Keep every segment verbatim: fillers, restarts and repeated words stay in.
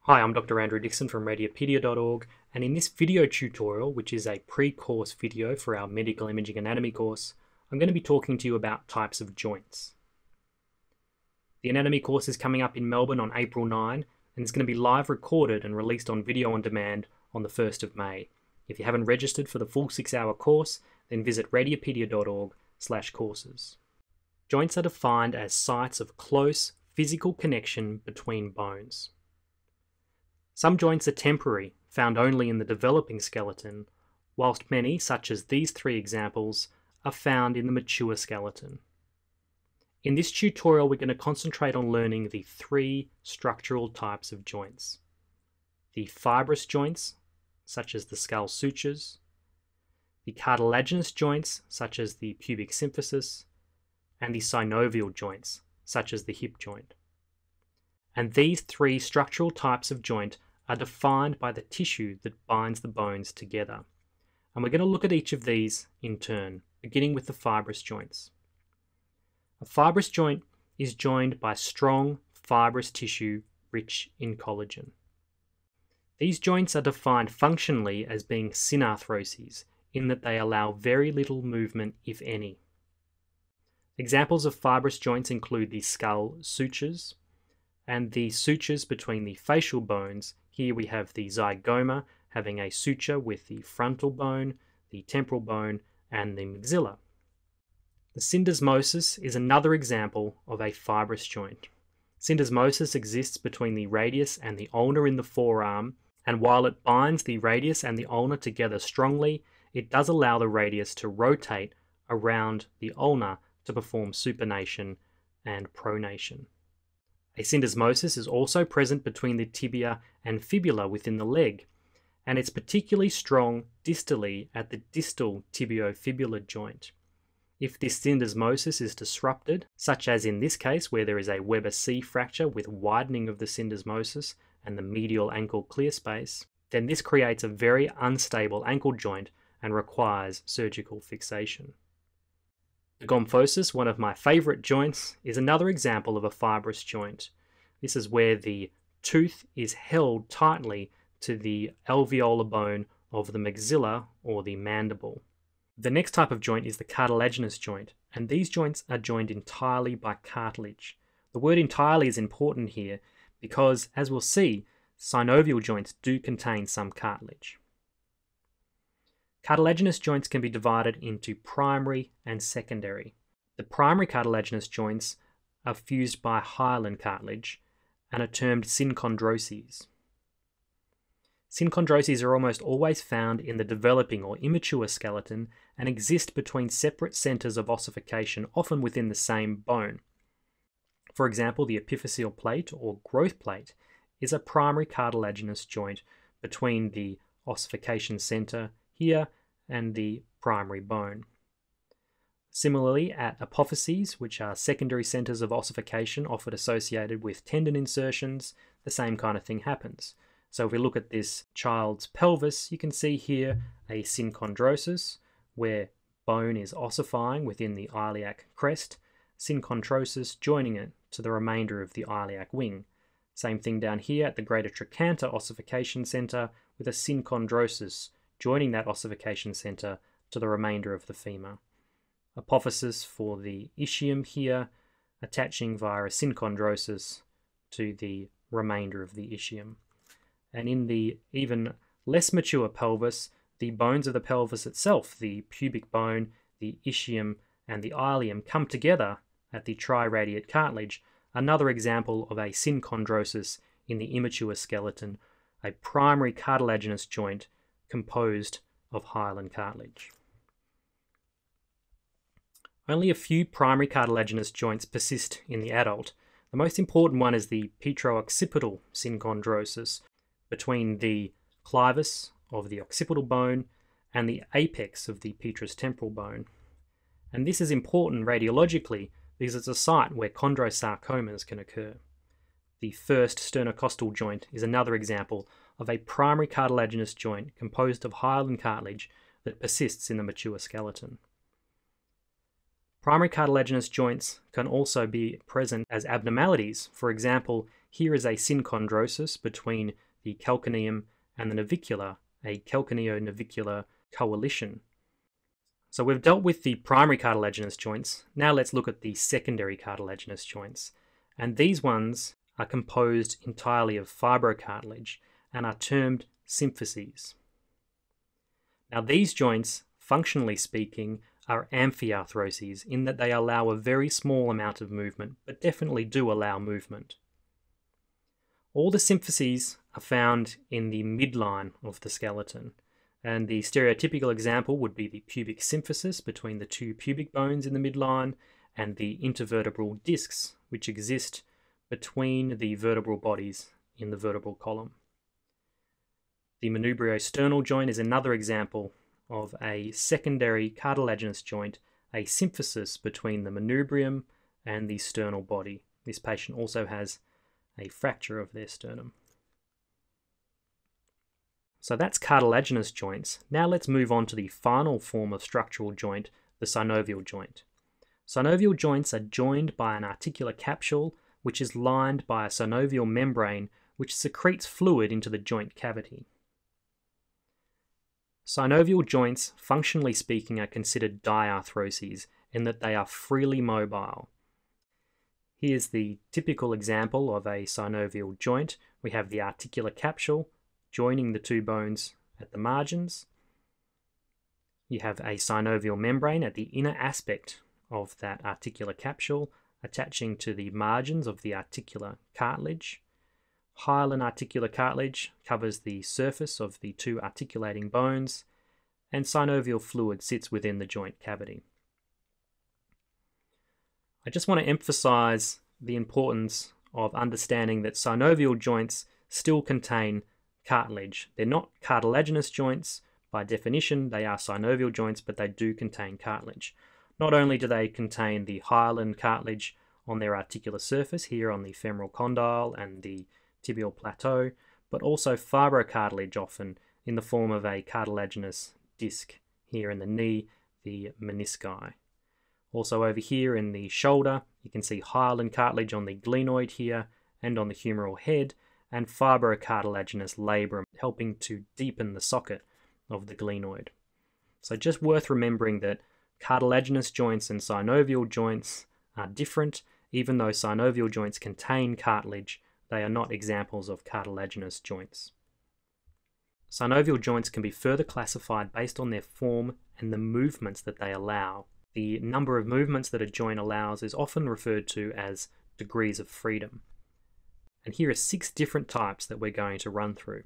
Hi, I'm Doctor Andrew Dixon from radiopedia dot org, and in this video tutorial, which is a pre-course video for our medical imaging anatomy course, I'm going to be talking to you about types of joints. The anatomy course is coming up in Melbourne on April ninth, and it's going to be live recorded and released on video on demand on the first of May. If you haven't registered for the full six-hour course, then visit radiopedia dot org slash courses. Joints are defined as sites of close physical connection between bones. Some joints are temporary, found only in the developing skeleton, whilst many, such as these three examples, are found in the mature skeleton. In this tutorial, we're going to concentrate on learning the three structural types of joints. The fibrous joints, such as the skull sutures, the cartilaginous joints, such as the pubic symphysis, and the synovial joints, such as the hip joint. And these three structural types of joint are defined by the tissue that binds the bones together. And we're going to look at each of these in turn, beginning with the fibrous joints. A fibrous joint is joined by strong fibrous tissue rich in collagen. These joints are defined functionally as being synarthroses, in that they allow very little movement, if any. Examples of fibrous joints include the skull sutures and the sutures between the facial bones. Here we have the zygoma having a suture with the frontal bone, the temporal bone, and the maxilla. The syndesmosis is another example of a fibrous joint. Syndesmosis exists between the radius and the ulna in the forearm, and while it binds the radius and the ulna together strongly, it does allow the radius to rotate around the ulna to perform supination and pronation. A syndesmosis is also present between the tibia and fibula within the leg, and it's particularly strong distally at the distal tibiofibular joint. If this syndesmosis is disrupted, such as in this case where there is a Weber C fracture with widening of the syndesmosis and the medial ankle clear space, then this creates a very unstable ankle joint and requires surgical fixation. The gomphosis, one of my favourite joints, is another example of a fibrous joint. This is where the tooth is held tightly to the alveolar bone of the maxilla or the mandible. The next type of joint is the cartilaginous joint, and these joints are joined entirely by cartilage. The word entirely is important here because, as we'll see, synovial joints do contain some cartilage. Cartilaginous joints can be divided into primary and secondary. The primary cartilaginous joints are fused by hyaline cartilage and are termed synchondroses. Synchondroses are almost always found in the developing or immature skeleton and exist between separate centers of ossification, often within the same bone. For example, the epiphyseal plate or growth plate is a primary cartilaginous joint between the ossification center here and the primary bone. Similarly, at apophyses, which are secondary centers of ossification often associated with tendon insertions, the same kind of thing happens. So if we look at this child's pelvis, you can see here a synchondrosis, where bone is ossifying within the iliac crest, synchondrosis joining it to the remainder of the iliac wing. Same thing down here at the greater trochanter ossification center, with a synchondrosis joining that ossification center to the remainder of the femur. Apophysis for the ischium here, attaching via a synchondrosis to the remainder of the ischium. And in the even less mature pelvis, the bones of the pelvis itself, the pubic bone, the ischium, and the ilium come together at the triradiate cartilage, another example of a synchondrosis in the immature skeleton, a primary cartilaginous joint composed of hyaline cartilage. Only a few primary cartilaginous joints persist in the adult. The most important one is the petrooccipital synchondrosis between the clivus of the occipital bone and the apex of the petrous temporal bone. And this is important radiologically because it's a site where chondrosarcomas can occur. The first sternocostal joint is another example of a primary cartilaginous joint composed of hyaline cartilage that persists in the mature skeleton. Primary cartilaginous joints can also be present as abnormalities. For example, here is a synchondrosis between the calcaneum and the navicular, a calcaneo-navicular coalition. So we've dealt with the primary cartilaginous joints. Now let's look at the secondary cartilaginous joints. And these ones are composed entirely of fibrocartilage and are termed symphyses. Now these joints, functionally speaking, are amphiarthroses in that they allow a very small amount of movement, but definitely do allow movement. All the symphyses are found in the midline of the skeleton, and the stereotypical example would be the pubic symphysis between the two pubic bones in the midline and the intervertebral discs which exist between the vertebral bodies in the vertebral column. The manubriosternal joint is another example of a secondary cartilaginous joint, a symphysis between the manubrium and the sternal body. This patient also has a fracture of their sternum. So that's cartilaginous joints. Now let's move on to the final form of structural joint, the synovial joint. Synovial joints are joined by an articular capsule which is lined by a synovial membrane which secretes fluid into the joint cavity. Synovial joints, functionally speaking, are considered diarthroses in that they are freely mobile. Here's the typical example of a synovial joint. We have the articular capsule joining the two bones at the margins. You have a synovial membrane at the inner aspect of that articular capsule attaching to the margins of the articular cartilage. Hyaline articular cartilage covers the surface of the two articulating bones, and synovial fluid sits within the joint cavity. I just want to emphasize the importance of understanding that synovial joints still contain cartilage. They're not cartilaginous joints. By definition, they are synovial joints, but they do contain cartilage. Not only do they contain the hyaline cartilage on their articular surface, here on the femoral condyle and the tibial plateau, but also fibrocartilage, often in the form of a cartilaginous disc here in the knee, the menisci. Also over here in the shoulder, you can see hyaline cartilage on the glenoid here and on the humeral head, and fibrocartilaginous labrum helping to deepen the socket of the glenoid. So just worth remembering that cartilaginous joints and synovial joints are different. Even though synovial joints contain cartilage, they are not examples of cartilaginous joints. Synovial joints can be further classified based on their form and the movements that they allow. The number of movements that a joint allows is often referred to as degrees of freedom. And here are six different types that we're going to run through.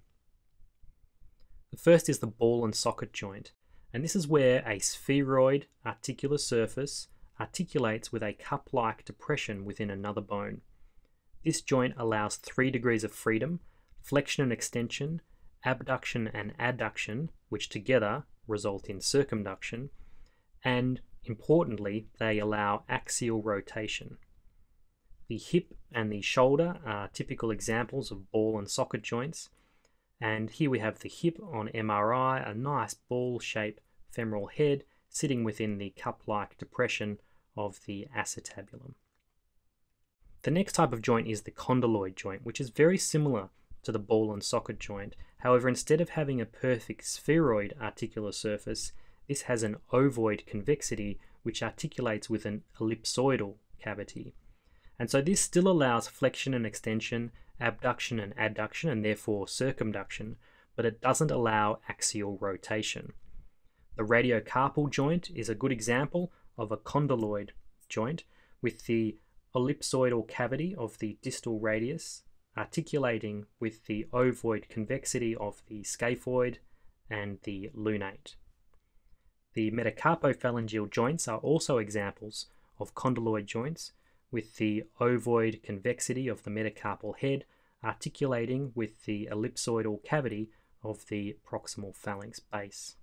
The first is the ball-and-socket joint, and this is where a spheroid articular surface articulates with a cup-like depression within another bone. This joint allows three degrees of freedom, flexion and extension, abduction and adduction, which together result in circumduction, and importantly, they allow axial rotation. The hip and the shoulder are typical examples of ball and socket joints, and here we have the hip on M R I, a nice ball-shaped femoral head sitting within the cup-like depression of the acetabulum. The next type of joint is the condyloid joint, which is very similar to the ball and socket joint. However, instead of having a perfect spheroid articular surface, this has an ovoid convexity which articulates with an ellipsoidal cavity. And so this still allows flexion and extension, abduction and adduction, and therefore circumduction, but it doesn't allow axial rotation. The radiocarpal joint is a good example of a condyloid joint with the ellipsoidal cavity of the distal radius articulating with the ovoid convexity of the scaphoid and the lunate. The metacarpophalangeal joints are also examples of condyloid joints with the ovoid convexity of the metacarpal head articulating with the ellipsoidal cavity of the proximal phalanx base.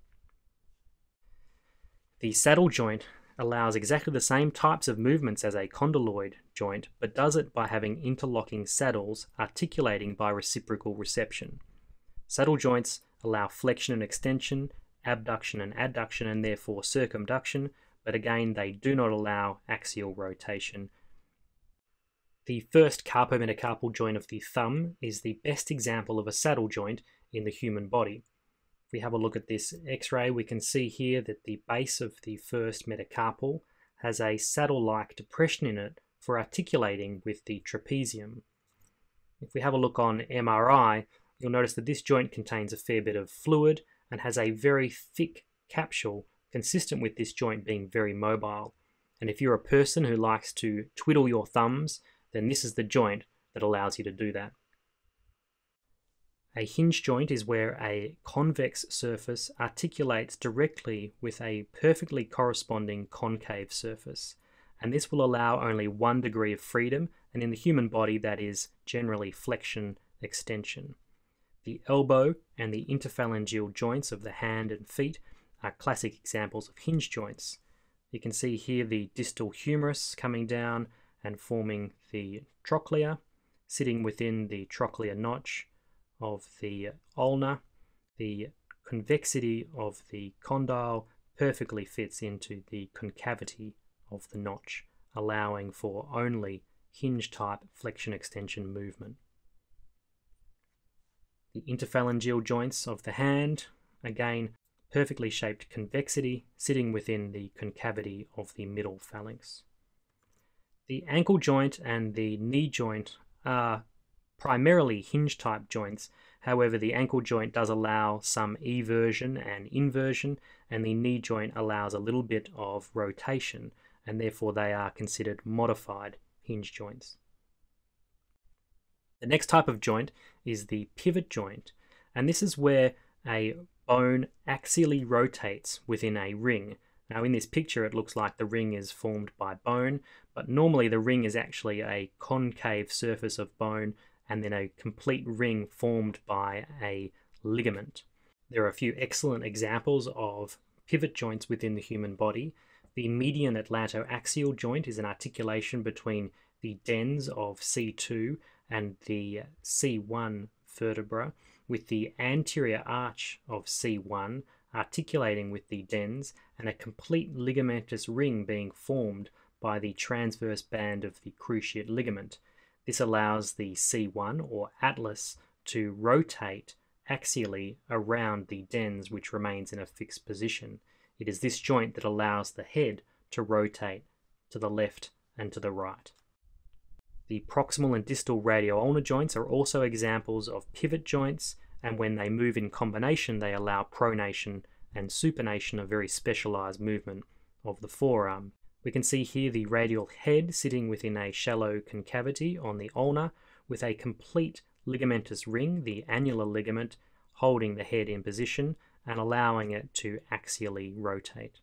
The saddle joint allows exactly the same types of movements as a condyloid joint, but does it by having interlocking saddles articulating by reciprocal reception. Saddle joints allow flexion and extension, abduction and adduction, and therefore circumduction, but again, they do not allow axial rotation. The first carpometacarpal joint of the thumb is the best example of a saddle joint in the human body. If we have a look at this X-ray, we can see here that the base of the first metacarpal has a saddle-like depression in it for articulating with the trapezium. If we have a look on M R I, you'll notice that this joint contains a fair bit of fluid and has a very thick capsule consistent with this joint being very mobile. And if you're a person who likes to twiddle your thumbs, then this is the joint that allows you to do that. A hinge joint is where a convex surface articulates directly with a perfectly corresponding concave surface, and this will allow only one degree of freedom, and in the human body that is generally flexion extension. The elbow and the interphalangeal joints of the hand and feet are classic examples of hinge joints. You can see here the distal humerus coming down and forming the trochlea, sitting within the trochlear notch of the ulna. The convexity of the condyle perfectly fits into the concavity of the notch, allowing for only hinge-type flexion-extension movement. The interphalangeal joints of the hand, again, perfectly shaped convexity, sitting within the concavity of the middle phalanx. The ankle joint and the knee joint are primarily hinge-type joints. However, the ankle joint does allow some eversion and inversion, and the knee joint allows a little bit of rotation, and therefore they are considered modified hinge joints. The next type of joint is the pivot joint, and this is where a bone axially rotates within a ring. Now in this picture it looks like the ring is formed by bone, but normally the ring is actually a concave surface of bone and then a complete ring formed by a ligament. There are a few excellent examples of pivot joints within the human body. The median atlantoaxial joint is an articulation between the dens of C two and the C one vertebra, with the anterior arch of C one articulating with the dens and a complete ligamentous ring being formed by the transverse band of the cruciate ligament. This allows the C one or atlas to rotate axially around the dens, which remains in a fixed position. It is this joint that allows the head to rotate to the left and to the right. The proximal and distal radioulnar joints are also examples of pivot joints, and when they move in combination, they allow pronation and supination, a very specialized movement of the forearm. We can see here the radial head sitting within a shallow concavity on the ulna with a complete ligamentous ring, the annular ligament, holding the head in position and allowing it to axially rotate.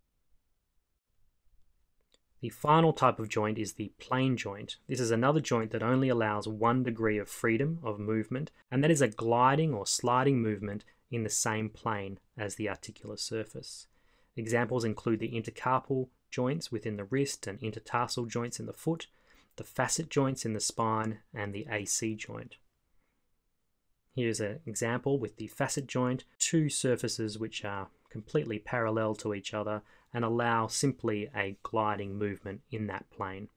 The final type of joint is the plane joint. This is another joint that only allows one degree of freedom of movement, and that is a gliding or sliding movement in the same plane as the articular surface. Examples include the intercarpal joints within the wrist and intertarsal joints in the foot, the facet joints in the spine, and the A C joint. Here's an example with the facet joint, two surfaces which are completely parallel to each other and allow simply a gliding movement in that plane.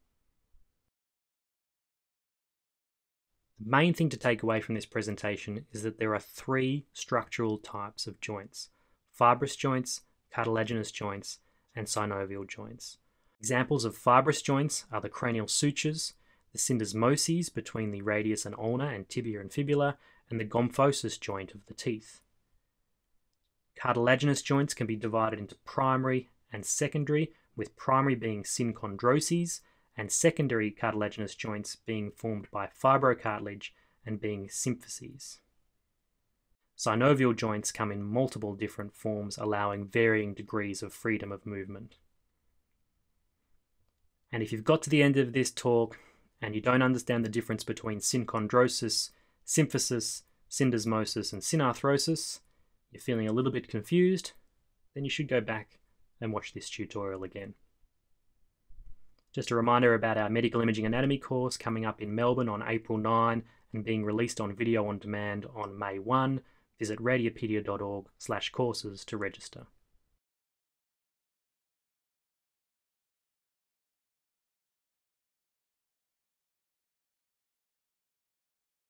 The main thing to take away from this presentation is that there are three structural types of joints: fibrous joints, cartilaginous joints, and synovial joints. Examples of fibrous joints are the cranial sutures, the syndesmoses between the radius and ulna and tibia and fibula, and the gomphosis joint of the teeth. Cartilaginous joints can be divided into primary and secondary, with primary being synchondroses and secondary cartilaginous joints being formed by fibrocartilage and being symphyses. Synovial joints come in multiple different forms, allowing varying degrees of freedom of movement. And if you've got to the end of this talk and you don't understand the difference between synchondrosis, symphysis, syndesmosis, and synarthrosis, you're feeling a little bit confused, then you should go back and watch this tutorial again. Just a reminder about our medical imaging anatomy course coming up in Melbourne on April ninth and being released on video on demand on May first. Visit radiopedia dot org slash courses to register.